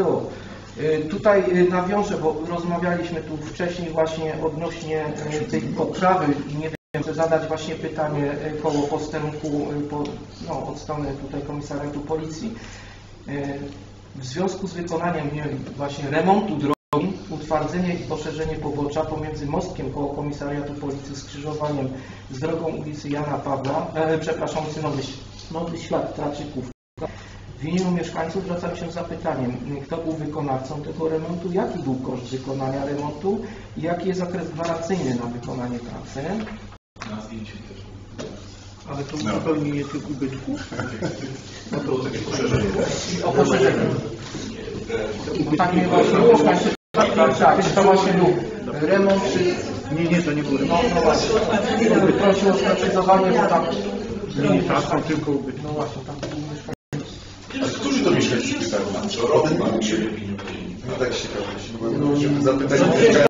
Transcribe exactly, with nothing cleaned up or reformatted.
stało. Tutaj nawiążę, bo rozmawialiśmy tu wcześniej właśnie odnośnie tej poprawy i nie wiem, chcę zadać właśnie pytanie koło posterunku po, no, od strony tutaj Komisariatu Policji. W związku z wykonaniem nie wiem, właśnie remontu drogi, utwardzenie i poszerzenie pobocza pomiędzy mostkiem koło Komisariatu Policji, skrzyżowaniem z drogą ulicy Jana Pawła, e, przepraszam, ulicy Nowy, Nowy Świat Traczyków. W imieniu mieszkańców zwracam się z zapytaniem, kto był wykonawcą tego remontu, jaki był koszt wykonania remontu i jaki jest okres gwarancyjny na wykonanie pracy. Na zdjęciu też. Ale to uzupełnienie tych ubytków? No to poszerzenie. O poszerzeniu. Tak mnie właśnie mieszkańcy, tak, to właśnie był remont, czy... Nie, nie, to nie był remont. No, no właśnie, prosił o sprecyzowanie, bo tam... Nie, tak, są tylko ubytki. No właśnie, tam był mieszkańcy. Którzy to mieszkańcy pytają? Czy Rodyn ma u siebie opinię? No tak się ciekawe, zapytać.